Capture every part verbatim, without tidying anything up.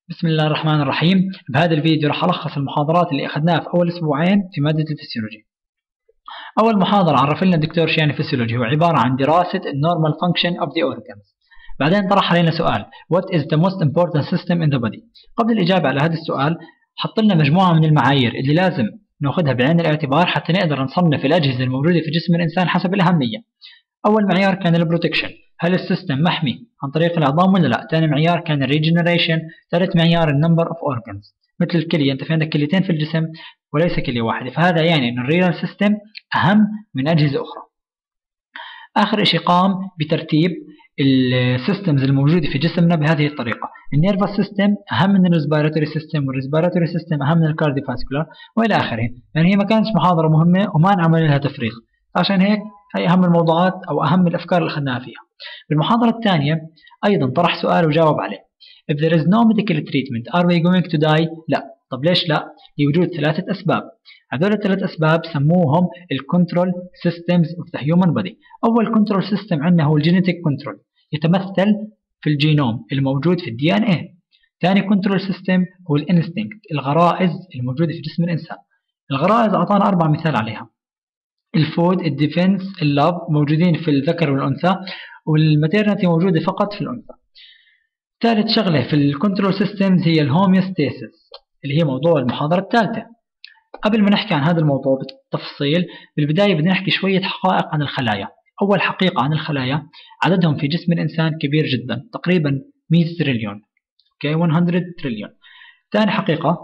بسم الله الرحمن الرحيم. بهذا الفيديو راح ألخص المحاضرات اللي أخذناها في أول أسبوعين في مادة الفسيولوجي. أول محاضرة عرف لنا الدكتور شو يعني فسيولوجي، هو عبارة عن دراسة النورمال function of the organs. بعدين طرح علينا سؤال What is the most important system in the body؟ قبل الإجابة على هذا السؤال حط لنا مجموعة من المعايير اللي لازم نأخذها بعين الاعتبار حتى نقدر نصنف الأجهزة الموجودة في جسم الإنسان حسب الأهمية. أول معيار كان البروتكشن، هل السيستم محمي عن طريق العظام ولا لا؟ ثاني معيار كان الريجنريشن، ثالث معيار النمبر اوف اورجنز، مثل الكلية، انت في عندك كليتين في الجسم وليس كلية واحدة، فهذا يعني ان الرينال سيستم اهم من اجهزة اخرى. اخر شيء قام بترتيب السيستمز الموجودة في جسمنا بهذه الطريقة، النيرفس سيستم اهم من الريسبيراتوري سيستم، والريسبيراتوري سيستم اهم من الكارديوفاسكولار والى اخره. يعني هي ما كانت محاضرة مهمة وما انعمل لها تفريغ، عشان هيك هي أهم الموضوعات أو أهم الأفكار اللي أخذناها فيها. بالمحاضرة الثانية أيضا طرح سؤال وجاوب عليه. If there is no medical treatment are we going to die؟ لا. طب ليش لا؟ لوجود ثلاثة أسباب. هذول الثلاث أسباب سموهم الكنترول systems of the human body. أول كنترول سيستم عندنا هو الجينيتيك كنترول، يتمثل في الجينوم الموجود في الدي ان اي. ثاني كنترول سيستم هو الانستنكت، الغرائز الموجودة في جسم الإنسان. الغرائز أعطانا أربع مثال عليها: الفود، الديفنس، اللوف، موجودين في الذكر والأنثى، والماتيرنتي موجودة فقط في الأنثى. ثالث شغلة في الكنترول سيستمز هي الهوميوستاسيس اللي هي موضوع المحاضرة الثالثة. قبل ما نحكي عن هذا الموضوع بالتفصيل، بالبداية بدنا نحكي شوية حقائق عن الخلايا. أول حقيقة عن الخلايا، عددهم في جسم الإنسان كبير جدا، تقريبا مئة تريليون، اوكي مئة تريليون. ثاني حقيقة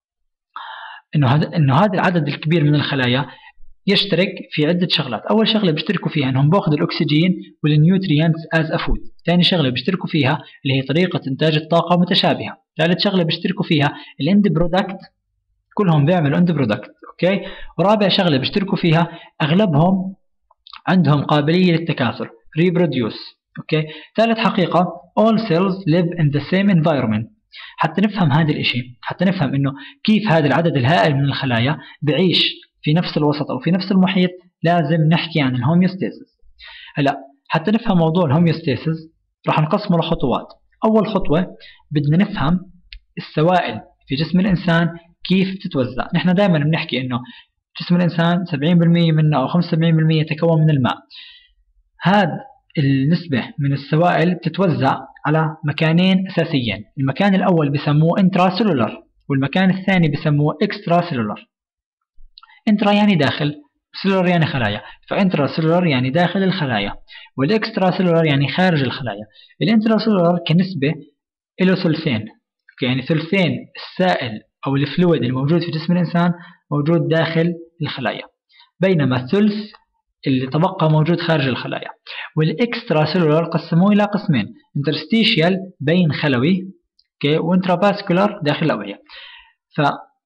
إنه هذا إنه هذا العدد الكبير من الخلايا يشترك في عدة شغلات. أول شغلة بيشتركوا فيها أنهم بياخذوا الأكسجين والنيوتريانتس as a food. ثاني شغلة بيشتركوا فيها اللي هي طريقة إنتاج الطاقة متشابهة. ثالث شغلة بيشتركوا فيها الاند برودكت، كلهم بيعملوا اند برودكت، أوكي. ورابع شغلة بيشتركوا فيها أغلبهم عندهم قابلية للتكاثر reproduce، أوكي. ثالث حقيقة all cells live in the same environment. حتى نفهم هذا الإشي، حتى نفهم إنه كيف هذا العدد الهائل من الخلايا بعيش في نفس الوسط أو في نفس المحيط، لازم نحكي عن الهوميوستاسيس. هلا حتى نفهم موضوع الهوميوستاسيس راح نقسمه لخطوات. أول خطوة بدنا نفهم السوائل في جسم الإنسان كيف تتوزع. نحن دائما بنحكي إنه جسم الإنسان سبعين بالمئة منه أو خمسة وسبعين بالمئة يتكون من الماء. هذا النسبة من السوائل بتتوزع على مكانين أساسيين، المكان الأول بسموه انتراسيلولر، والمكان الثاني بسموه اكستراسيلولر. انترا يعني داخل، سيلولر يعني خلايا، فانترا سيلولر يعني داخل الخلايا، والاكسترا سيلولر يعني خارج الخلايا. الانترا سيلولر كنسبة له ثلثين، يعني ثلثين السائل أو الفلويد الموجود في جسم الإنسان موجود داخل الخلايا، بينما الثلث اللي تبقى موجود خارج الخلايا. والاكسترا سيلولر قسموه إلى قسمين، انترستيشيال بين خلوي، وانترافاسكولار داخل الأوعية. ف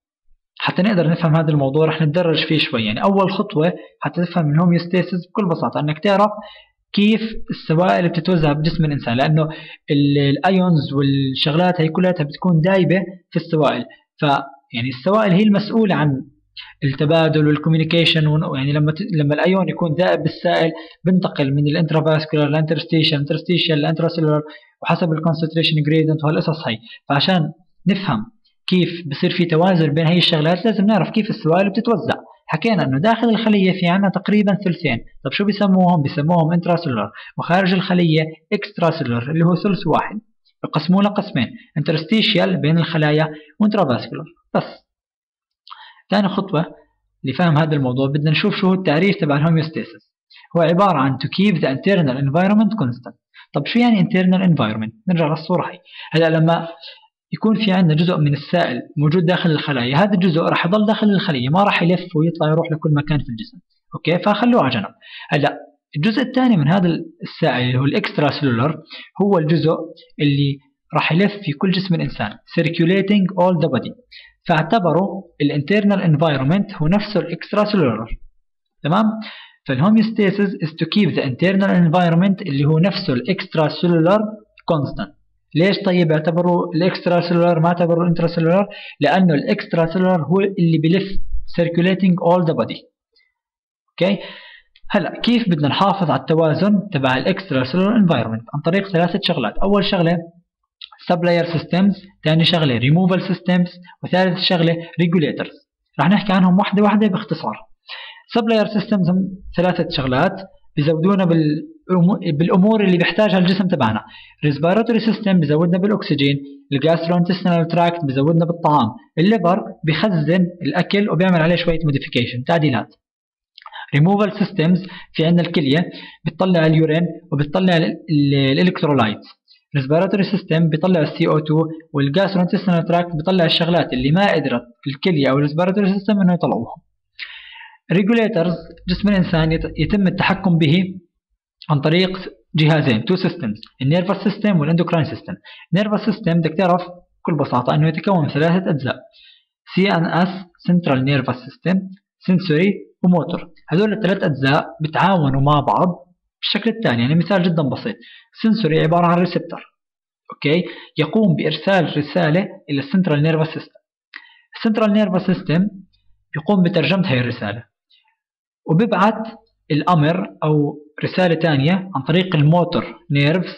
حتى نقدر نفهم هذا الموضوع رح نتدرج فيه شوي. يعني أول خطوة حتى تفهم الهوميوستاسيس بكل بساطة أنك تعرف كيف السوائل بتتوزع بجسم الإنسان، لأنه الأيونز والشغلات هي كلها بتكون دايبة في السوائل. فيعني السوائل هي المسؤولة عن التبادل والكوميونيكيشن، يعني لما لما الأيون يكون دائب بالسائل بنتقل من الانترافاسكولار للانترستيشن، انترستيشن للانتراسيلولر، وحسب الكونسنتريشن جريدنت وهالقصص هي. فعشان نفهم كيف بصير في توازن بين هي الشغلات لازم نعرف كيف السوائل بتتوزع. حكينا انه داخل الخلية في عنا تقريبا ثلثين، طب شو بيسموهم؟ بيسموهم انتراسيلولر، وخارج الخلية اكستراسيلولر اللي هو ثلث واحد. بقسموه لقسمين، انترستيشيال بين الخلايا وانترافاسكولار بس. ثاني خطوة لفهم هذا الموضوع بدنا نشوف شو هو التعريف تبع الهوميوستاسيس. هو عبارة عن to keep the internal environment constant. طب شو يعني internal environment؟ نرجع للصورة هي. هلا لما يكون في عندنا جزء من السائل موجود داخل الخلايا، هذا الجزء راح يضل داخل الخلية، ما راح يلف ويطلع يروح لكل مكان في الجسم، اوكي، فخلوه على جنب. هلا الجزء الثاني من هذا السائل اللي هو الاكسترا سيلولر هو الجزء اللي راح يلف في كل جسم الإنسان circulating all the body، فاعتبروا الانترنال environment هو نفسه الاكسترا سيلولر، تمام. فالهوميوستاسيس is to keep the internal environment اللي هو نفسه الاكسترا سيلولر constant. ليش طيب اعتبروا الاكسترا سيلولر ما اعتبروا الانترا سيلولر؟ لانه الاكسترا سيلولر هو اللي بلف circulating all the body، اوكي. هلا كيف بدنا نحافظ على التوازن تبع الاكسترا سيلولر انفايرمنت؟ عن طريق ثلاثه شغلات. اول شغله سبلاير سيستمز، ثاني شغله ريموفال سيستمز، وثالث شغله ريجوليترز. راح نحكي عنهم واحده واحده باختصار. سبلاير سيستمز هم ثلاثه شغلات بيزودونا بالامور اللي بيحتاجها الجسم تبعنا. ريسبيراتوري سيستم بيزودنا بالاكسجين، الجاسترونتستينال تراكت بيزودنا بالطعام، الليفر بيخزن الاكل وبيعمل عليه شويه موديفيكيشن تعديلات. ريموفال سيستمز في عندنا الكليه بتطلع اليورين وبتطلع الالكترولايت. ريسبيراتوري سيستم بيطلع السي او اثنين، والجاسترونتستينال تراكت بيطلع الشغلات اللي ما قدرت الكليه او الريسبيراتوري سيستم انه يطلعوها. ريجوليترز جسم الانسان يتم التحكم به عن طريق جهازين تو سيستمز، النيرفس سيستم والاندوكراين سيستم. النيرفس سيستم بدك تعرف بكل بساطه انه يتكون من ثلاثه اجزاء: سي ان اس سنترال نيرفس سيستم، سنسوري، وموتور. هذول الثلاث اجزاء بتعاونوا مع بعض بالشكل التالي. يعني مثال جدا بسيط: سنسوري عباره عن ريسبتور، اوكي، يقوم بارسال رساله الى السنترال نيرفس سيستم. السنترال نيرفس سيستم يقوم بترجمه هي الرساله وبيبعث الامر او رساله ثانيه عن طريق الموتور نيرفز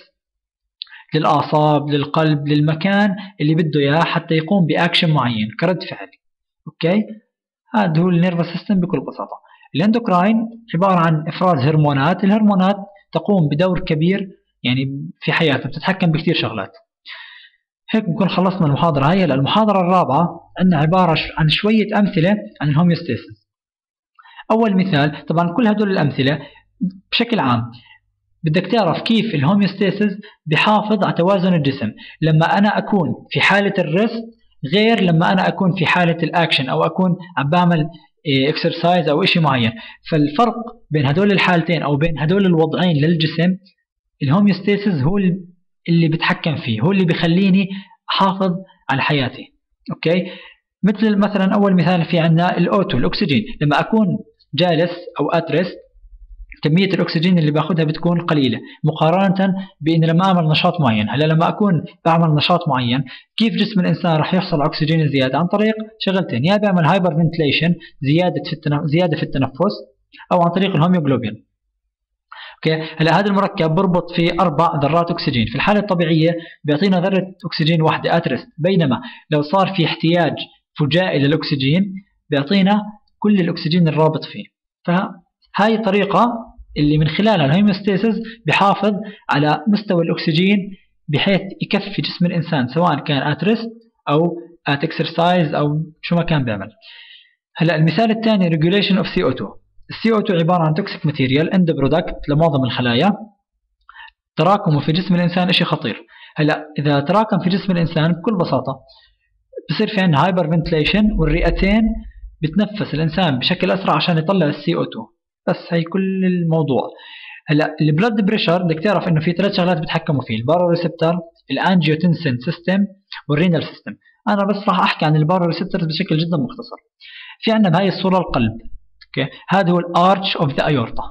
للاعصاب، للقلب، للمكان اللي بده اياه حتى يقوم باكشن معين كرد فعل. اوكي، هذا هو النيرفس سيستم بكل بساطه. الاندوكراين عباره عن افراز هرمونات. الهرمونات تقوم بدور كبير يعني في حياتنا، بتتحكم بكثير شغلات. هيك بنكون خلصنا المحاضره هاي. المحاضره الرابعه عندنا عباره عن شويه امثله عن الهوميوستاسيس. أول مثال، طبعا كل هدول الأمثلة بشكل عام بدك تعرف كيف الهوميوستاسيس بحافظ على توازن الجسم. لما أنا أكون في حالة الريست غير لما أنا أكون في حالة الأكشن أو أكون عم بعمل اكسرسايز أو إشي معين. فالفرق بين هدول الحالتين أو بين هدول الوضعين للجسم، الهوميوستاسيس هو اللي بتحكم فيه، هو اللي بيخليني أحافظ على حياتي. أوكي، مثل مثلا أول مثال في عندنا الأوتو الأكسجين. لما أكون جالس أو أترس كمية الأكسجين اللي باخدها بتكون قليلة مقارنة بإن لما أعمل نشاط معين. هلا لما أكون بعمل نشاط معين كيف جسم الإنسان راح يحصل على أكسجين زيادة؟ عن طريق شغلتين: يا بيعمل هايبر فنتليشن زيادة في التنف... زيادة في التنفس، أو عن طريق الهيموجلوبين. اوكي، هلا هذا المركب بربط فيه اربع ذرات اكسجين. في الحاله الطبيعيه بيعطينا ذره اكسجين واحده اترست، بينما لو صار في احتياج فجائي للاكسجين بيعطينا كل الاكسجين الرابط فيه. فهاي الطريقه اللي من خلالها الهيموستاسيس بحافظ على مستوى الاكسجين بحيث يكفي جسم الانسان سواء كان اترست او ات اكسرسايز او شو ما كان بيعمل. هلا المثال الثاني ريجوليشن اوف سي او اثنين. السي او اثنين عباره عن توكسيك ماتيريال اند برودكت لمعظم الخلايا، تراكمه في جسم الانسان شيء خطير. هلا اذا تراكم في جسم الانسان بكل بساطه بصير في عندنا هايبر فنتليشن، والرئتين بتنفس الانسان بشكل اسرع عشان يطلع السي او اثنين. بس هي كل الموضوع. هلا البلد بريشر بدك تعرف انه في ثلاث شغلات بيتحكموا فيه: البارو ريسبتور، الانجيوتنسين سيستم، والرينال سيستم. انا بس راح احكي عن البارو ريسبتور بشكل جدا مختصر. في عندنا بهاي الصوره القلب، اوكي، هذا هو الارش اوف ذا ايورتا.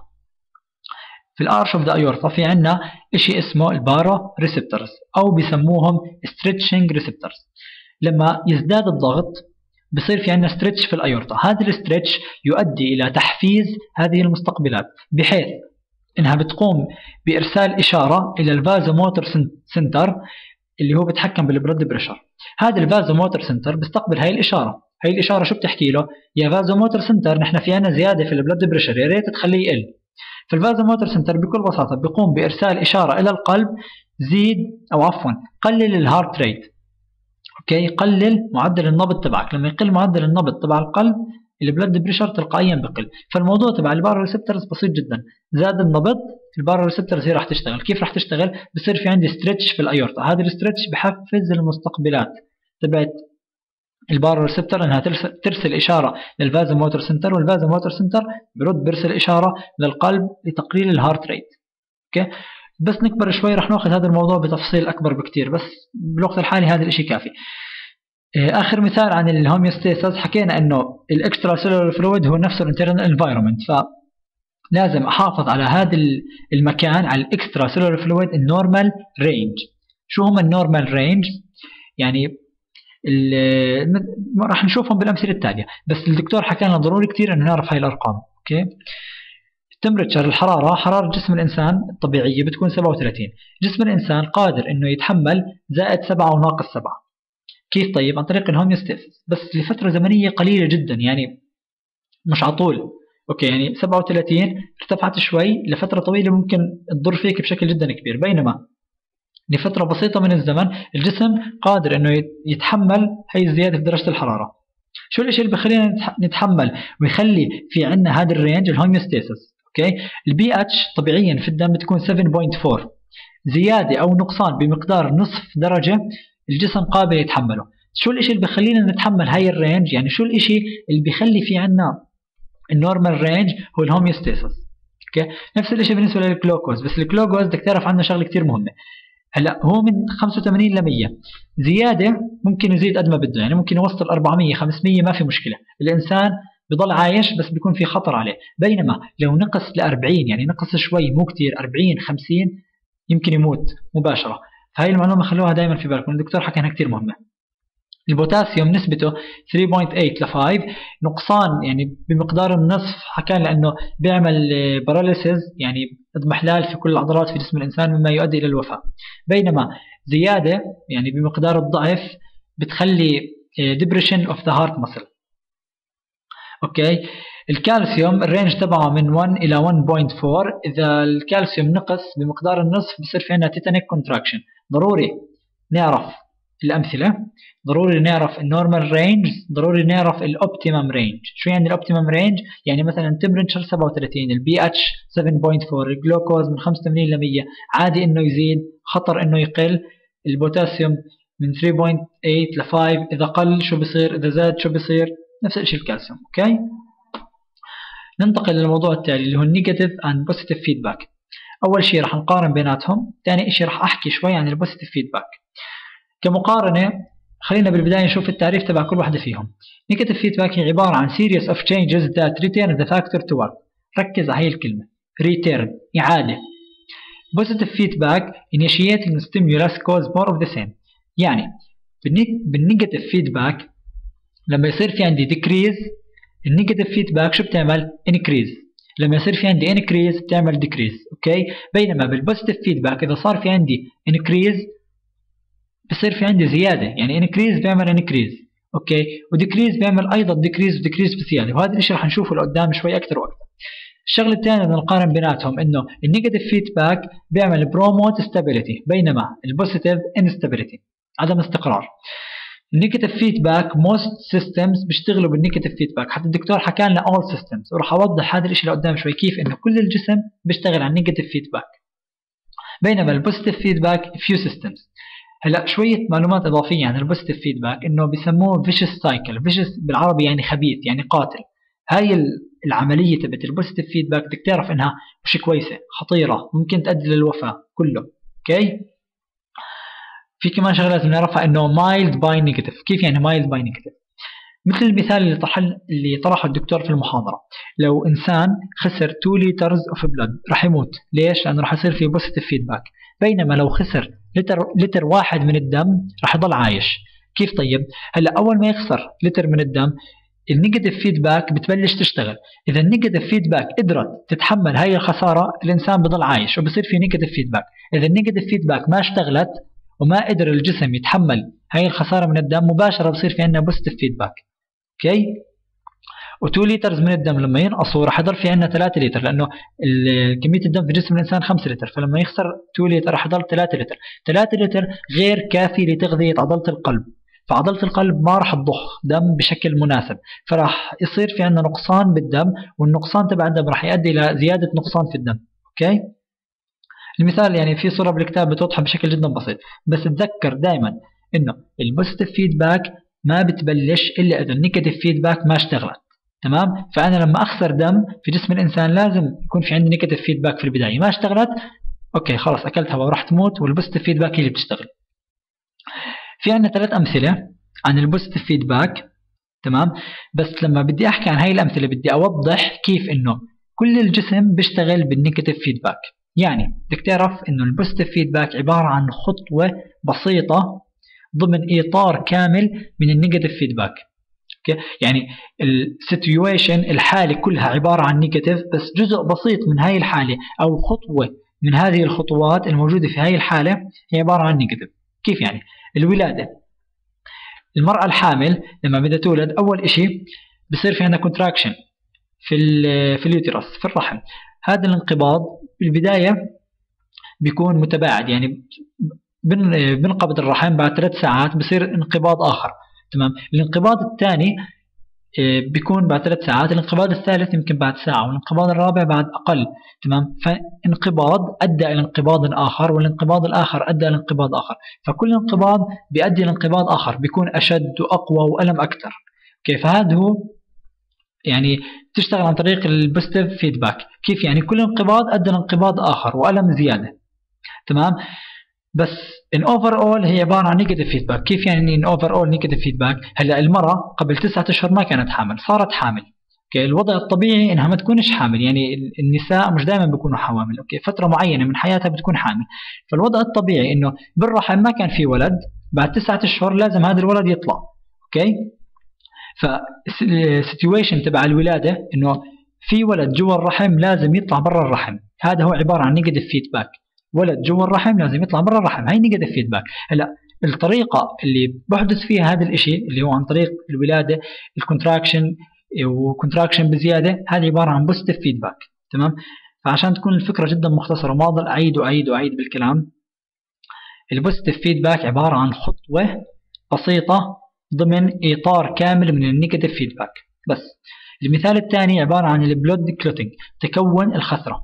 في الارش اوف ذا ايورتا في عندنا شيء اسمه البارو ريسبتورز او بسموهم ستريتشنج ريسبتورز. لما يزداد الضغط بصير في عندنا ستريتش في الايورتا. هذا الستريتش يؤدي الى تحفيز هذه المستقبلات بحيث انها بتقوم بارسال اشاره الى الفازوموتور سنتر اللي هو بيتحكم بالبلد بريشر. هذا الفازوموتور سنتر بيستقبل هاي الاشاره. هاي الاشاره شو بتحكي له؟ يا فازوموتور سنتر نحن في عندنا زياده في البلد بريشر، يا ريت تخليه يقل. فالفازوموتور سنتر بكل بساطه بيقوم بارسال اشاره الى القلب: زيد او عفوا قلل الهارت ريت. اوكي، قلل معدل النبض تبعك. لما يقل معدل النبض تبع القلب البلد بريشر تلقائيا بقل. فالموضوع تبع البارو ريسبتورز بسيط جدا. زاد النبض البارو ريسبتورز هي راح تشتغل. كيف راح تشتغل؟ بصير في عندي ستريتش في الايورتا. هذا الستريتش بحفز المستقبلات تبعت البارو ريسبتور انها ترسل اشاره للفازوموتور سنتر، والفازوموتور سنتر برد برسل اشاره للقلب لتقليل الهارت ريت. اوكي، بس نكبر شوي راح ناخذ هذا الموضوع بتفصيل اكبر بكثير، بس بالوقت الحالي هذا الشيء كافي. اخر مثال عن الهوميوستاسيس حكينا انه الاكسترا سيلولار فلويد هو نفسه الانترنال انفايرمنت، فلازم احافظ على هذا المكان على الاكسترا سيلولار فلويد النورمال رينج. شو هم النورمال رينج؟ يعني راح نشوفهم بالامثله التاليه، بس الدكتور حكى لنا ضروري كثير انه نعرف هاي الارقام. اوكي، تمبرتشر الحرارة، حرارة جسم الإنسان الطبيعية بتكون سبعة وثلاثين، جسم الإنسان قادر إنه يتحمل زائد سبعة وناقص سبعة. كيف طيب؟ عن طريق الهوميوستاسيس، بس لفترة زمنية قليلة جدا، يعني مش على طول. اوكي، يعني سبعة وثلاثين ارتفعت شوي لفترة طويلة ممكن تضر فيك بشكل جدا كبير، بينما لفترة بسيطة من الزمن الجسم قادر انه يتحمل هي الزيادة في درجة الحرارة. شو الاشي اللي بخلينا نتحمل ويخلي في عندنا هذا الرينج؟ الهوميوستاسيس. اوكي، البي اتش طبيعيا في الدم بتكون سبعة فاصلة أربعة، زيادة او نقصان بمقدار نصف درجة الجسم قابل يتحمله. شو الاشي اللي بخلينا نتحمل هاي الرينج؟ يعني شو الاشي اللي بيخلي في عندنا النورمال رينج؟ هو الهوميوستاسيس. اوكي، نفس الشيء بالنسبه للجلوكوز، بس الجلوكوز بدك تعرف عنه شغله كثير مهمه. هلا هو من خمسة وثمانين ل مية، زياده ممكن يزيد قد ما بده، يعني ممكن يوصل أربعمية خمسمية ما في مشكله، الانسان بضل عايش بس بيكون في خطر عليه. بينما لو نقص ل أربعين، يعني نقص شوي مو كثير، أربعين خمسين يمكن يموت مباشره. فهي المعلومه خلوها دائما في بالكم، الدكتور حكى انها كثير مهمه. البوتاسيوم نسبته ثلاثة فاصلة ثمانية ل خمسة، نقصان يعني بمقدار النصف، حكى لأنه بيعمل باراليسيز، يعني اضمحلال في كل العضلات في جسم الإنسان مما يؤدي إلى الوفاة. بينما زيادة يعني بمقدار الضعف بتخلي depression of the heart muscle. اوكي، الكالسيوم الرينج تبعه من واحد إلى واحد فاصلة أربعة، إذا الكالسيوم نقص بمقدار النصف بصير في عندنا تيتانيك كونتراكشن. ضروري نعرف الأمثلة، ضروري نعرف النورمال رينج، ضروري نعرف الاوبتيمم رينج. شو يعني الاوبتيمم رينج؟ يعني مثلا تمبرتشر سبعة وثلاثين، البي اتش سبعة فاصلة أربعة، الجلوكوز من خمسة وثمانين ل مية، عادي انه يزيد، خطر انه يقل. البوتاسيوم من ثلاثة فاصلة ثمانية ل خمسة، اذا قل شو بصير، اذا زاد شو بصير، نفس الشيء الكالسيوم. اوكي، ننتقل للموضوع التالي اللي هو النيجاتيف اند بوزيتيف فيدباك. اول شيء راح نقارن بيناتهم، ثاني شيء راح احكي شوي عن البوزيتيف فيدباك. كمقارنة خلينا بالبداية نشوف التعريف تبع كل واحدة فيهم. Negative feedback هي عبارة عن series of changes that return the factor to work. ركز على هي الكلمة return، إعادة. Positive feedback initiating stimulus cause more of the same. يعني بالنيجاتيف feedback لما يصير في عندي decrease، النيجاتيف feedback شو بتعمل؟ increase. لما يصير في عندي increase بتعمل decrease. اوكي، بينما بالبوزيتيف feedback إذا صار في عندي increase بصير في عندي زيادة، يعني انكريز بيعمل انكريز. اوكي، وديكريز بيعمل ايضا ديكريز وديكريز بزيادة، وهذا الشيء رح نشوفه لقدام شوي اكثر واكثر. الشغله الثانيه بدنا نقارن بيناتهم انه النيجاتيف فيدباك بيعمل بروموت ستابيليتي، بينما البوزيتيف انستابيليتي، عدم استقرار. النيجاتيف فيدباك موست سيستمز بيشتغلوا بالنيجاتيف فيدباك، حتى الدكتور حكى لنا اول سيستمز، وراح اوضح هذا الشيء لقدام شوي كيف انه كل الجسم بيشتغل على النيجاتيف فيدباك. بينما البوزيتيف فيدباك فيو سيستمز. هلا شوية معلومات إضافية عن البوزيتيف فيدباك، إنه بيسموه فيشس سايكل، فيشس بالعربي يعني خبيث، يعني قاتل. هاي العملية تبعت البوزيتيف فيدباك بدك تعرف إنها مش كويسة، خطيرة، ممكن تؤدي للوفاة كله. أوكي؟ في كمان شغلة لازم نعرفها إنه mild by negative. كيف يعني mild by negative؟ مثل المثال اللي طرح اللي طرحه الدكتور في المحاضرة، لو إنسان خسر two liters of blood راح يموت، ليش؟ لأنه راح يصير فيه بوزيتيف فيدباك. بينما لو خسر لتر لتر واحد من الدم راح يضل عايش. كيف طيب؟ هلا أول ما يخسر لتر من الدم النيجاتيف فيدباك بتبلش تشتغل، إذا النيجاتيف فيدباك قدرت تتحمل هاي الخسارة الإنسان بضل عايش وبصير في نيجاتيف فيدباك. إذا النيجاتيف فيدباك ما اشتغلت وما قدر الجسم يتحمل هاي الخسارة من الدم، مباشرة بصير في عندنا بوزيتيف فيدباك. اوكي، و2 لترز من الدم لما ينقصوا راح يضل في عندنا ثلاثة لتر، لانه كميه الدم في جسم الانسان خمسة لتر، فلما يخسر اثنين لتر راح يضل ثلاثة لتر. ثلاثة لتر غير كافي لتغذيه عضله القلب، فعضله القلب ما راح تضخ دم بشكل مناسب، فراح يصير في عندنا نقصان بالدم، والنقصان تبع الدم راح يؤدي الى زياده نقصان في الدم. اوكي، المثال يعني في صوره بالكتاب بتوضح بشكل جدا بسيط، بس تذكر دائما انه البوزيتيف فيدباك ما بتبلش الا اذا النيجاتيف فيدباك ما اشتغلت. تمام، فانا لما اخسر دم في جسم الانسان لازم يكون في عندي نيجاتيف فيدباك في البدايه، ما اشتغلت اوكي خلاص اكلت هواء وراح تموت، والبوزيتيف فيدباك هي اللي بتشتغل. في عندنا ثلاث امثله عن البوزيتيف فيدباك. تمام، بس لما بدي احكي عن هاي الامثله بدي اوضح كيف انه كل الجسم بيشتغل بالنيجاتيف فيدباك. يعني بدك تعرف انه البوزيتيف فيدباك عباره عن خطوه بسيطه ضمن اطار كامل من النيجاتيف فيدباك. اوكي يعني السيتويشن الحالة كلها عبارة عن نيجاتيف، بس جزء بسيط من هاي الحالة أو خطوة من هذه الخطوات الموجودة في هاي الحالة هي عبارة عن نيجاتيف. كيف يعني؟ الولادة، المرأة الحامل لما بدها تولد أول إشي بصير في عندها كونتراكشن في في اليوترس في الرحم. هذا الانقباض بالبداية بيكون متباعد، يعني بنقبض الرحم بعد ثلاث ساعات بصير انقباض آخر. تمام. الانقباض الثاني بيكون بعد ثلاث ساعات، الانقباض الثالث يمكن بعد ساعة، والانقباض الرابع بعد أقل. تمام. فانقباض أدى إلى انقباض آخر، والانقباض الآخر أدى إلى انقباض آخر، فكل انقباض بيؤدي إلى انقباض آخر بيكون أشد وأقوى وألم أكثر. كيف هذا هو يعني تشتغل عن طريق البوزيتيف فيدباك. كيف يعني؟ كل انقباض أدى لانقباض آخر وألم زيادة. تمام. بس in overall هي عبارة عن negative feedback. كيف يعني in overall negative feedback؟ هلا المرأة قبل تسعة أشهر ما كانت حامل، صارت حامل. اوكي الوضع الطبيعي انها ما تكونش حامل، يعني النساء مش دائما بيكونوا حوامل، اوكي فترة معينة من حياتها بتكون حامل. فالوضع الطبيعي انه بالرحم ما كان في ولد، بعد تسعة أشهر لازم هذا الولد يطلع. اوكي فالسيتويشن تبع الولادة انه في ولد جوا الرحم لازم يطلع برا الرحم، هذا هو عبارة عن negative feedback. ولد جوا الرحم لازم يطلع برا الرحم، هاي نيجاتيف فيدباك. هلا الطريقه اللي بحدث فيها هذا الشيء اللي هو عن طريق الولاده، الكونتراكشن وكونتراكشن بزياده، هذه عباره عن بوزيتيف فيدباك. تمام. فعشان تكون الفكره جدا مختصره وما اضل اعيد واعيد واعيد بالكلام، البوزيتيف فيدباك عباره عن خطوه بسيطه ضمن اطار كامل من النيجاتيف فيدباك. بس المثال الثاني عباره عن البلود كلوتينج، تكون الخثره.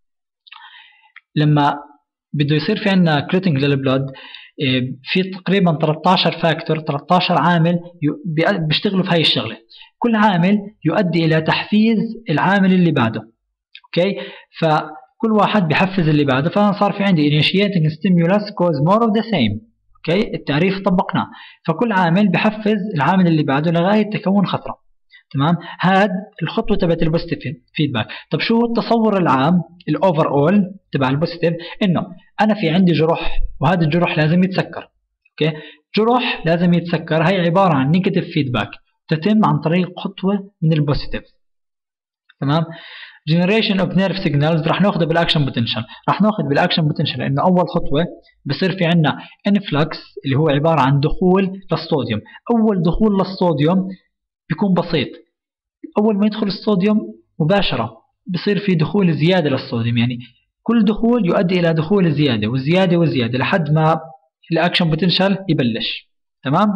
لما بده يصير في عندنا كلوتينج للبلود، في تقريبا ثلاثة عشر فاكتور، ثلاثة عشر عامل بيشتغلوا في هاي الشغله. كل عامل يؤدي الى تحفيز العامل اللي بعده. اوكي فكل واحد بيحفز اللي بعده، فصار في عندي initiating stimulus cause more of the same. اوكي التعريف طبقناه، فكل عامل بيحفز العامل اللي بعده لغايه تكون خطره. تمام. هاد الخطوه تبعت البوزيتيف فيدباك. طب شو التصور العام الاوفر اول تبع البوزيتيف؟ انه انا في عندي جروح وهذا الجروح لازم يتسكر. اوكي جروح لازم يتسكر، هي عباره عن نيجاتيف فيدباك تتم عن طريق خطوه من البوزيتيف. تمام. generation of nerve signals راح ناخذه بالاكشن بوتنشال، راح ناخذ بالاكشن بوتنشال لانه اول خطوه بصير في عندنا انفلكس اللي هو عباره عن دخول للصوديوم. اول دخول للصوديوم بيكون بسيط، أول ما يدخل الصوديوم مباشرة بصير في دخول زيادة للصوديوم، يعني كل دخول يؤدي إلى دخول زيادة وزيادة وزيادة لحد ما الأكشن بوتنشال يبلش. تمام.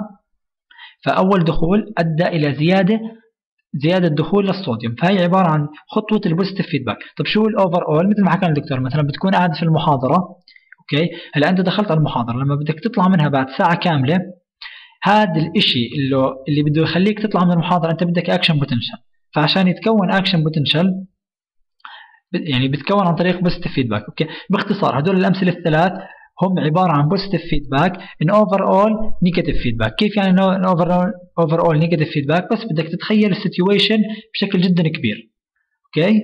فأول دخول أدى إلى زيادة زيادة دخول للصوديوم، فهي عبارة عن خطوة البوزيتيف فيدباك. طب شو الأوفر أول؟ مثل ما حكى الدكتور، مثلا بتكون قاعد في المحاضرة، أوكي هلا أنت دخلت على المحاضرة، لما بدك تطلع منها بعد ساعة كاملة، هذا الاشي اللي اللي بده يخليك تطلع من المحاضرة انت بدك اكشن بوتنشال. فعشان يتكون اكشن بوتنشال يعني بتكون عن طريق بوزيتيف فيدباك. اوكي باختصار هدول الامثله الثلاث هم عباره عن بوزيتيف فيدباك ان اوفر اول نيجاتيف فيدباك. كيف يعني ان اوفر اوفر اول نيجاتيف فيدباك؟ بس بدك تتخيل السيتويشن بشكل جدا كبير. اوكي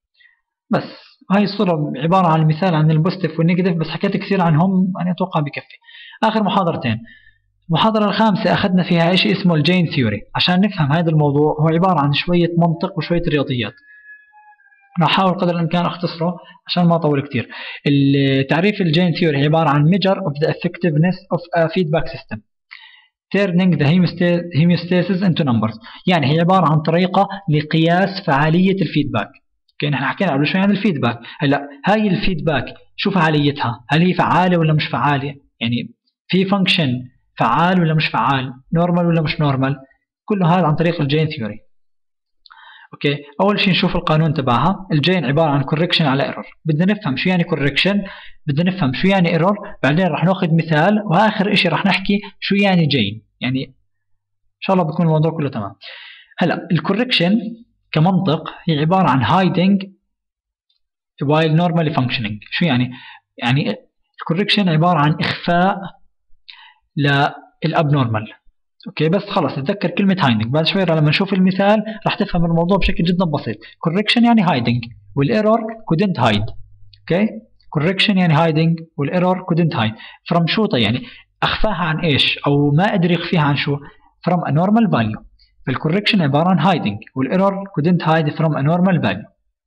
بس هاي الصوره عباره عن مثال عن البوزيتيف والنيجاتيف، بس حكيت كثير عنهم انا اتوقع بكفي. اخر محاضرتين، المحاضرة الخامسة أخذنا فيها شيء اسمه الجين ثيوري. عشان نفهم هذا الموضوع هو عبارة عن شوية منطق وشوية رياضيات، أنا أحاول قدر الإمكان أختصره عشان ما أطول كتير. التعريف الجين ثيوري هي عبارة عن measure of the effectiveness of a feedback system turning the hemostasis into numbers. يعني هي عبارة عن طريقة لقياس فعالية الفيدباك. كأن احنا حكينا قبل شوي عن الفيدباك. هلا هاي الفيدباك شو فعاليتها؟ هل هي فعالة ولا مش فعالة؟ يعني في فانكشن فعال ولا مش فعال، نورمال ولا مش نورمال، كل هذا عن طريق الجين ثيوري. اوكي اول شيء نشوف القانون تبعها. الجين عباره عن كوركشن على ايرور، بدنا نفهم شو يعني كوركشن، بدنا نفهم شو يعني ايرور، بعدين راح ناخذ مثال، واخر شيء راح نحكي شو يعني جين. يعني ان شاء الله بيكون الموضوع كله تمام. هلا الكوركشن كمنطق هي عباره عن hiding while normally functioning. شو يعني؟ يعني الكوركشن عباره عن اخفاء للابنورمال. اوكي بس خلص تتذكر كلمه هايدنج، بعد شوي لما نشوف المثال راح تفهم الموضوع بشكل جدا بسيط. كوركشن يعني هايدنج والايرور couldn't hide. اوكي كوركشن يعني هايدنج والايرور couldn't hide from شو؟ يعني اخفاها عن ايش، او ما قدر يخفيها عن شو؟ from a normal value. فالكوركشن عبارة عن hiding والإيرور couldn't hide from a normal value.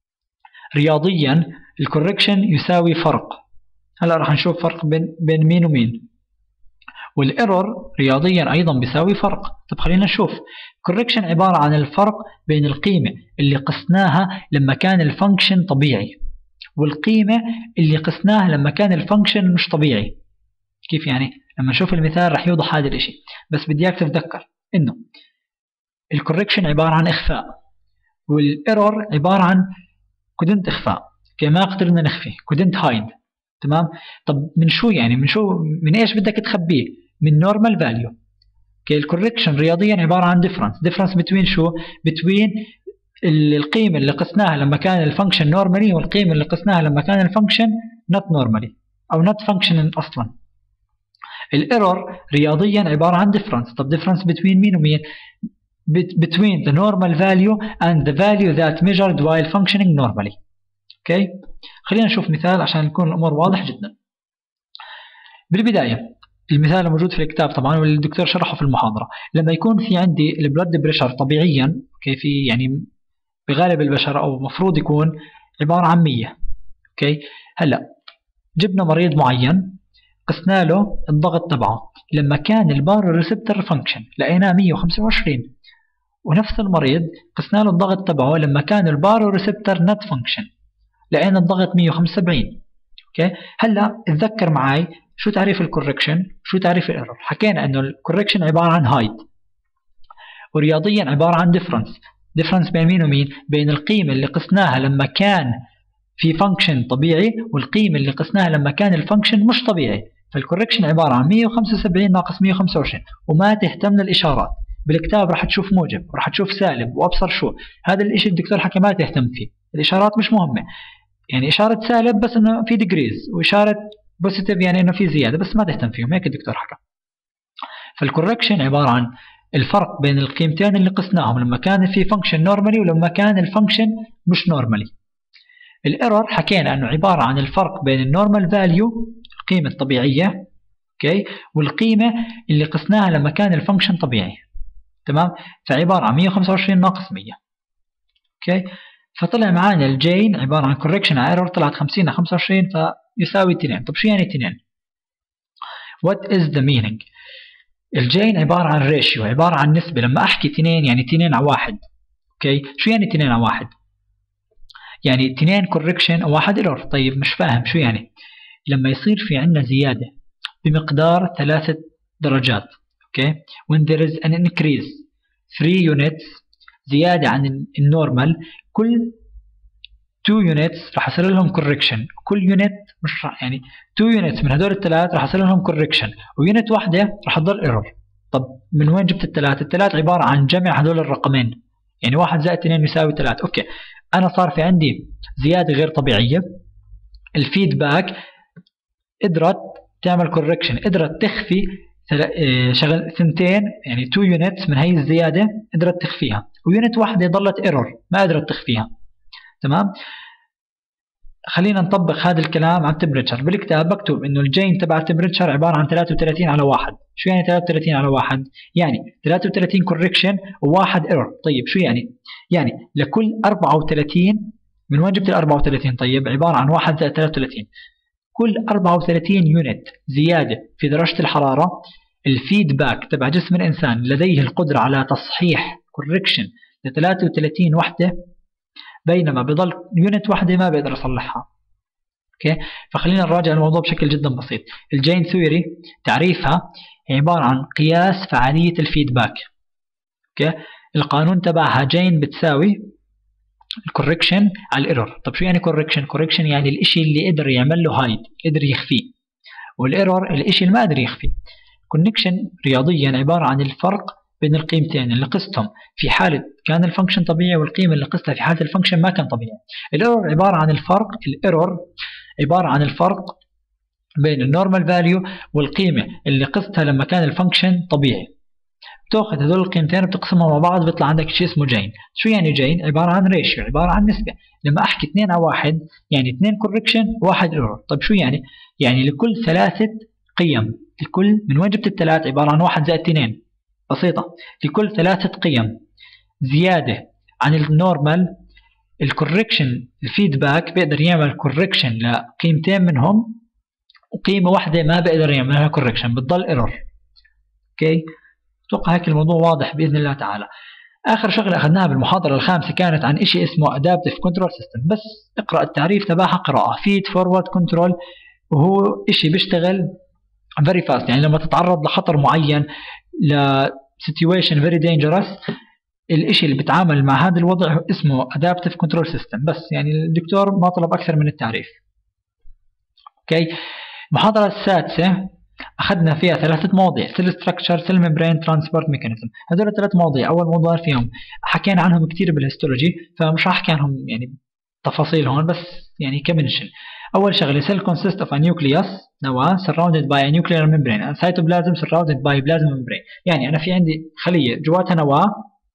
رياضيا الكوركشن يساوي فرق. هلا راح نشوف فرق بين بين مين ومين. والإيرور رياضيا أيضا بيساوي فرق. طب خلينا نشوف. الكوركشن عبارة عن الفرق بين القيمة اللي قسناها لما كان الفانكشن طبيعي والقيمة اللي قسناها لما كان الفانكشن مش طبيعي. كيف يعني؟ لما نشوف المثال راح يوضح هذا الاشي، بس بدي اياك تتذكر انه الكوركشن عبارة عن اخفاء والايرور عبارة عن couldn't اخفاء، كما قدرنا نخفي couldn't hide. تمام؟ طب من شو يعني؟ من شو من ايش بدك تخبيه؟ من normal value. اوكي، الكوركشن رياضيا عبارة عن difference difference between شو؟ between القيمة اللي قسناها لما كان الفانكشن نورمالي والقيمة اللي قسناها لما كان الفانكشن not normally أو not functioning أصلا. الايرور رياضيا عبارة عن difference. طب difference between مين ومين؟ between the normal value and the value that measured while functioning normally. اوكي، خلينا نشوف مثال عشان تكون الأمور واضح جدا. بالبداية المثال الموجود في الكتاب طبعا واللي الدكتور شرحه في المحاضرة، لما يكون في عندي البلد بريشر طبيعيا اوكي في يعني بغالب البشر أو مفروض يكون عبارة عن مية. اوكي، هلا جبنا مريض معين قسنا له الضغط تبعه لما كان البارو ريسبتور فانكشن لقيناه مية وخمسة وعشرين، ونفس المريض قسنا له الضغط تبعه لما كان البارو ريسبتور نت فانكشن لقينا الضغط مية وخمسة وسبعين. اوكي، هلا اتذكر معي شو تعريف الكوركشن شو تعريف الايرور. حكينا انه الكوركشن عبارة عن هايد ورياضيا عبارة عن ديفرنس. ديفرنس بين مين ومين؟ بين القيمة اللي قسناها لما كان في فانكشن طبيعي والقيمة اللي قسناها لما كان الفانكشن مش طبيعي. فالكوركشن عبارة عن مية وخمسة وسبعين ناقص مية وخمسة وعشرين، وما تهتم للإشارات. بالكتاب راح تشوف موجب وراح تشوف سالب وأبصر شو هذا الإشي الدكتور حكى ما تهتم فيه. الإشارات مش مهمة، يعني إشارة سالب بس إنه في ديجريز وإشارة بوزيتيف يعني إنه في زيادة، بس ما تهتم فيهم، هيك الدكتور حكى. فالكوركشن عبارة عن الفرق بين القيمتين اللي قسناهم لما كان في فانكشن نورمالي ولما كان الفانكشن مش نورمالي. الايرور حكينا انه عبارة عن الفرق بين النورمال فاليو القيمة الطبيعية اوكي والقيمة اللي قسناها لما كان الفانكشن طبيعي. تمام؟ فعبارة عن مية وخمسة وعشرين ناقص مية. اوكي، فطلع معانا الجين عبارة عن كوركشن على ايرور طلعت خمسين على خمسة وعشرين فيساوي اثنين. طب شو يعني اثنين؟ What is the meaning؟ الجين عبارة عن ريشيو، عبارة عن نسبة. لما أحكي اثنين يعني اثنين على واحد. أوكي، شو يعني اثنين على واحد؟ يعني اثنين كوركشن وواحد ايرور. طيب مش فاهم شو يعني؟ لما يصير في عندنا زيادة بمقدار ثلاثة درجات أوكي when there is an increase three units زيادة عن النورمال، كل two units راح يصير لهم كوركشن. كل يونت مش راح يعني two units من هدول الثلاث راح يصير لهم كوركشن ويونت واحدة راح تضل ايرور. طب من وين جبت الثلاث؟ الثلاث عبارة عن جمع هدول الرقمين، يعني واحد زائد اثنين يساوي ثلاث. اوكي، انا صار في عندي زيادة غير طبيعية، الفيدباك قدرت تعمل كوركشن، قدرت تخفي شغل ثنتين يعني two units من هي الزيادة قدرت تخفيها، ويونت واحدة ضلت ايرور ما قدرت تخفيها. تمام؟ خلينا نطبق هذا الكلام على التمبريتشر. بالكتاب مكتوب انه الجين تبع التمبريتشر عبارة عن ثلاثة وثلاثين على واحد. شو يعني ثلاثة وثلاثين على واحد؟ يعني ثلاثة وثلاثين كوركشن وواحد ايرور. طيب شو يعني؟ يعني لكل أربعة وثلاثين من وين جبت ال أربعة وثلاثين؟ طيب عبارة عن واحد زائد ثلاثة وثلاثين. كل أربعة وثلاثين يونت زيادة في درجة الحرارة الفيدباك تبع جسم الإنسان لديه القدرة على تصحيح كوركشن ل ثلاثة وثلاثين وحدة، بينما بضل يونت واحدة ما بيقدر يصلحها. اوكي، فخلينا نراجع الموضوع بشكل جدا بسيط. الجين ثيوري تعريفها عبارة عن قياس فعالية الفيدباك. اوكي، القانون تبعها جين بتساوي الكوركشن على الايرور. طب شو يعني كوركشن؟ كوركشن يعني الاشي اللي قدر يعمل له هايد، قدر يخفيه، والايرور الاشي اللي ما قدر يخفيه. كونكشن رياضيا عبارة عن الفرق بين القيمتين اللي قستهم في حالة كان الفانكشن طبيعي والقيمة اللي قستها في حالة الفانكشن ما كان طبيعي. الايرور عبارة عن الفرق الايرور عبارة عن الفرق بين النورمال فاليو والقيمة اللي قستها لما كان الفانكشن طبيعي. بتاخذ هذول القيمتين وبتقسمهم مع بعض بيطلع عندك شيء اسمه جين. شو يعني جين؟ عبارة عن ريشيو، عبارة عن نسبة. لما احكي اثنين على واحد يعني اثنين كوركشن وواحد ايرور. طيب شو يعني؟ يعني لكل ثلاثة قيم، الكل من وين جبت الثلاث؟ عبارة عن واحد زائد اثنين. بسيطة، لكل ثلاثة قيم زيادة عن النورمال الكوركشن الفيدباك بيقدر يعمل كوركشن لقيمتين منهم، وقيمة واحدة ما بيقدر يعملها كوركشن بتضل ايرور. اوكي، اتوقع هيك الموضوع واضح باذن الله تعالى. اخر شغله اخذناها بالمحاضره الخامسه كانت عن شيء اسمه ادابتيف كنترول سيستم، بس اقرا التعريف تبعها قراءه. فيد فورورد كنترول، وهو شيء بيشتغل very fast، يعني لما تتعرض لخطر معين، ل situation very dangerous، الاشي اللي بتعامل مع هذا الوضع اسمه adaptive control system. بس يعني الدكتور ما طلب اكثر من التعريف. اوكي، المحاضرة السادسة اخذنا فيها ثلاثة مواضيع: cell structure, cell membrane, transport mechanism. هذول الثلاث مواضيع اول موضوع فيهم حكينا عنهم كثير بالهيستولوجي، فمش راح احكي عنهم يعني تفاصيل هون، بس يعني كمنشن. اول شغله cell consists of a nucleus نواه surrounded by a nuclear membrane and cytoplasm surrounded by plasma membrane. يعني انا في عندي خليه جواتها نواه،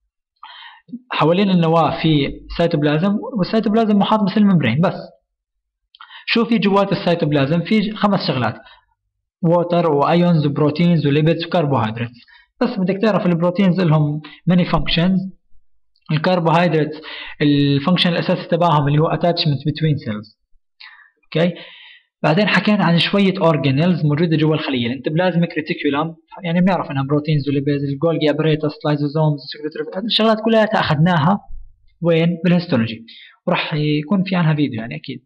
حوالين النواه في سيتوبلازم، والسيتوبلازم محاط بسيل ممبرين. بس شو في جوات السيتوبلازم؟ في خمس شغلات: ووتر وايونز وبروتينز وليبيدز وكربوهيدرات. بس بدك تعرف البروتينز لهم many functions، الكربوهيدرات الفانكشن الاساسي تبعهم اللي هو attachment between cells. اوكي، بعدين حكينا عن شويه اورجانيلز موجوده جوا الخليه: الانتبلازميك ريتيكولم، يعني بنعرف انها بروتينز وليبيدز، الجولجي ابريتس، لايزوزومز، هذه الشغلات كلها اخذناها وين؟ بالهيستولوجي، وراح يكون في عنها فيديو يعني اكيد.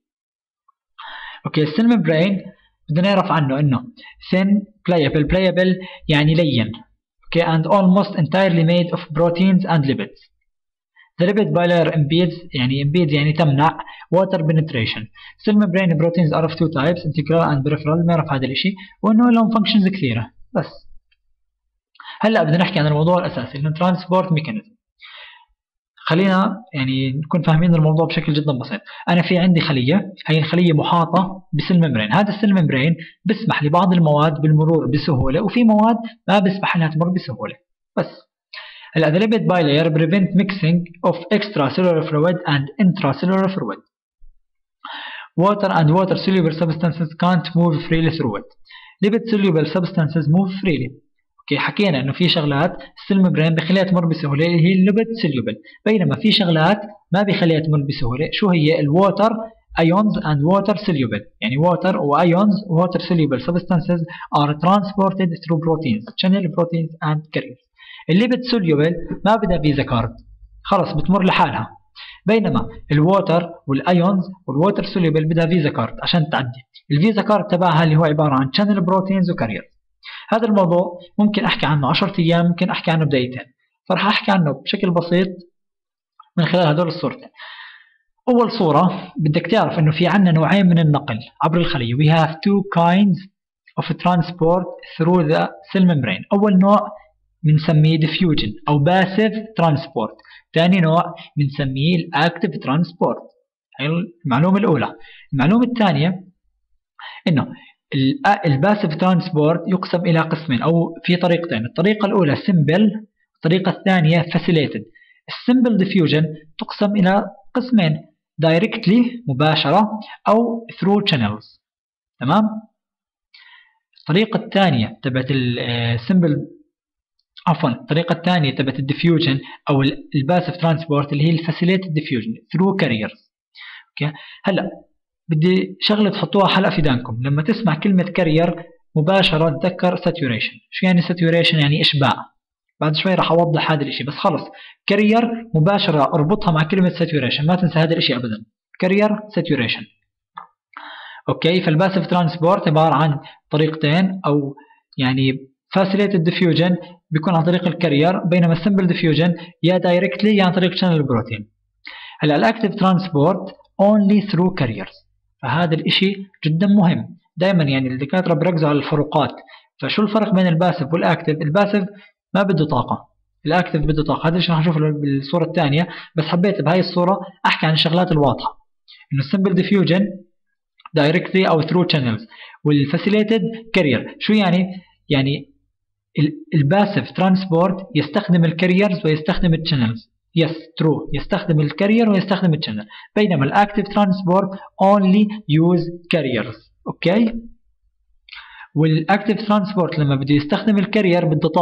اوكي، السيل ممبرين بدنا نعرف عنه انه thin pliable pliable يعني لين. اوكي، and almost entirely made of proteins and lipids. The lipid bilayer impedes يعني impedes يعني تمنع water penetration. Cell membrane proteins are of two types, integral and peripheral. نعرف هذا الاشي وانه لهم functions كثيرة. بس هلا بدنا نحكي عن الموضوع الاساسي اللي هو transport mechanism. خلينا يعني نكون فاهمين الموضوع بشكل جدا بسيط. انا في عندي خليه، هي الخليه محاطه بسيل ممبرين. هذا السيل ممبرين بيسمح لبعض المواد بالمرور بسهوله، وفي مواد ما بيسمح لها تمر بسهوله. بس هلا the lipid bilayer prevent mixing of extracellular fluid and intracellular fluid. Water and water soluble substances can't move freely through it. Lipid soluble substances move freely. اوكي، حكينا انه في شغلات السيل ممبرين بخليها تمر بسهوله اللي هي الليبيد سوليبل، بينما في شغلات ما بخليها تمر بسهوله. شو هي؟ الووتر ions and water soluble، يعني water وايونز water soluble substances are transported through proteins, channel proteins and carriers. الليبيد سوليبل ما بدها فيزا كارد، خلص بتمر لحالها، بينما الووتر والايونز والووتر سوليبل بدها فيزا كارد عشان تعدي. الفيزا كارد تبعها اللي هو عباره عن channel proteins وكارير. هذا الموضوع ممكن احكي عنه عشرة ايام، ممكن احكي عنه بدقيقتين، فراح احكي عنه بشكل بسيط من خلال هدول الصورتين. اول صوره بدك تعرف انه في عندنا نوعين من النقل عبر الخليه. we have two kinds of transport through the cell membrane. اول نوع بنسميه diffusion او passive transport، ثاني نوع بنسميه الاكتيف transport. هي المعلومه الاولى. المعلومه الثانيه انه الباسيف ترانسبورت يقسم الى قسمين او في طريقتين. الطريقه الاولى سمبل، الطريقه الثانيه فاسيليتد. السمبل ديفيوجن تقسم الى قسمين: دايركتلي مباشره او ثرو شانلز. تمام. الطريقه الثانيه تبعت السمبل عفوا الطريقه الثانيه تبعت الديفيوجن او الباسيف ترانسبورت اللي هي الفاسيليتد ديفيوجن ثرو كاريرز. اوكي، هلا بدي شغله تحطوها حلقه في دانكم. لما تسمع كلمه كارير مباشره تذكر ساتوريشن. شو يعني ساتوريشن؟ يعني اشباع. بعد شوي راح اوضح هذا الشيء، بس خلص كارير مباشره اربطها مع كلمه ساتوريشن، ما تنسى هذا الشيء ابدا. كارير ساتوريشن. اوكي، فالباسيف ترانسبورت عباره عن طريقتين، او يعني فاسيليتد ديفيوجن بيكون عن طريق الكارير، بينما السمبل ديفيوجن يا دايركتلي يا عن طريق شانل بروتين. هلا الاكتيف ترانسبورت only through carriers، فهذا الاشي جدا مهم. دائما يعني الدكاتره بيركزوا على الفروقات. فشو الفرق بين الباسيف والاكتيف؟ الباسيف ما بده طاقه، الاكتيف بده طاقه. هذا الشيء راح نشوفه بالصوره الثانيه، بس حبيت بهاي الصوره احكي عن الشغلات الواضحه، انه السمبل ديفيوجن دايركتلي او ثرو شانلز، والفاسيليتد كارير. شو يعني؟ يعني الباسيف ترانسبورت يستخدم الكاريرز ويستخدم الشانلز. يس ترو، يستخدم الكارير ويستخدم الشانل، بينما الاكتيف ترانسبورت only use carriers. اوكي، والاكتيف ترانسبورت لما بده يستخدم الكارير بده طاقه،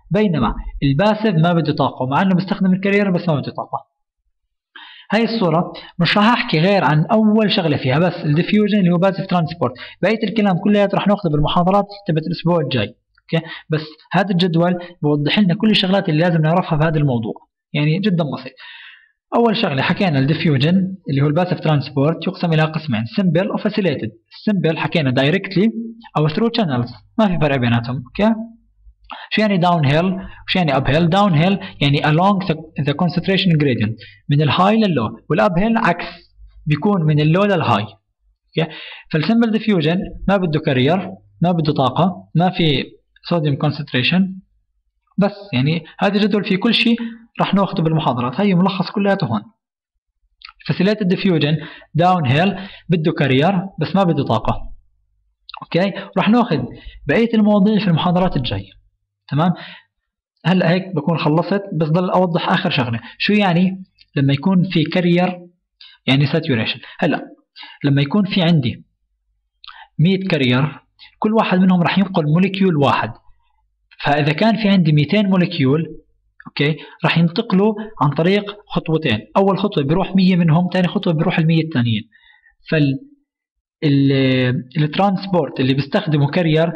بينما الباسف ما بده طاقة، مع انه بيستخدم الكارير بس ما بده طاقة. هاي الصورة مش راح احكي غير عن اول شغلة فيها بس، الديفيوجن اللي هو باسف ترانسبورت. بقية الكلام كلياته راح ناخذه بالمحاضرات تبعت الاسبوع الجاي. اوكي، بس هذا الجدول بوضح لنا كل الشغلات اللي لازم نعرفها في هذا الموضوع، يعني جدا بسيط. اول شغله حكينا الديفيوجن اللي هو الباسف ترانسبورت يقسم الى قسمين، سمبل وفاسيليتد. السمبل حكينا دايركتلي او ثرو شانلز، ما في فرق بيناتهم. اوكي، شو يعني داون هيل وشو يعني اب هيل؟ داون هيل يعني along the concentration gradient، من الهاي لللو، والاب هيل عكس، بيكون من اللو للهاي. اوكي، فالسمبل ديفيوجن ما بده كارير، ما بده طاقه، ما في صوديوم كونسنتريشن، بس يعني هذا جدول فيه كل شيء راح ناخذه بالمحاضرات. هي ملخص كلياته هون. فاسيليتد ديفيوجن داون هيل بده كارير بس ما بده طاقه. اوكي، راح ناخذ بقيه المواضيع في المحاضرات الجايه. تمام، هلا هيك بكون خلصت، بس ضل اوضح اخر شغله، شو يعني لما يكون في كارير يعني ساتوريشن. هلا لما يكون في عندي مية كارير، كل واحد منهم راح ينقل موليكيول واحد، فاذا كان في عندي مئتين موليكيول اوكي راح ينتقلوا عن طريق خطوتين، اول خطوه بيروح مية منهم، ثاني خطوه بيروح ال مية الثانيين. فال الترانسبورت اللي بيستخدموا كارير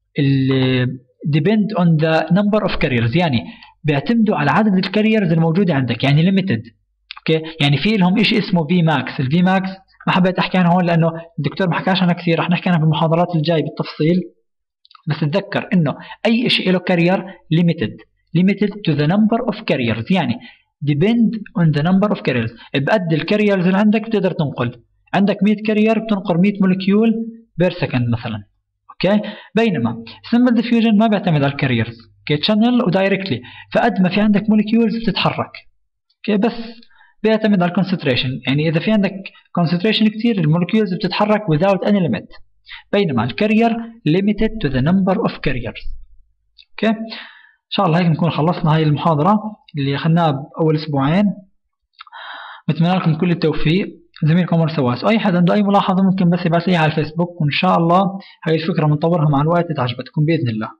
depend on the number of carriers، يعني بيعتمدوا على عدد الكاريرز الموجوده عندك، يعني limited. اوكي، يعني في لهم شيء اسمه في ماكس. الفي ماكس ما حبيت احكي عنه هون لانه الدكتور ما حكاش عنها كثير، رح نحكي عنها في المحاضرات الجاي بالتفصيل. بس تذكر انه اي شيء له كارير limited limited to the number of carriers، يعني depend on the number of carriers، بقد الكاريرز اللي عندك بتقدر تنقل. عندك مية كارير بتنقل مية مولكيول بير سكند مثلا. اوكي، بينما simple diffusion ما بيعتمد على الكاريرز، اوكي channel ودايركتلي، فقد ما في عندك مولكيولز بتتحرك. اوكي، بس بيعتمد على الكونسنتريشن، يعني اذا في عندك كونسنتريشن كثير المولكيولز بتتحرك without any limit، بينما الكارير limited to the number of carriers. اوكي، ان شاء الله هيك نكون خلصنا هاي المحاضرة اللي اخذناها بأول اسبوعين. بتمنى لكم كل التوفيق. زميلكم عمر سواس، واي حد عنده اي ملاحظة ممكن بس يبعث لي على الفيسبوك، وان شاء الله هاي الفكرة بنطورها مع الوقت تعجبتكم بإذن الله.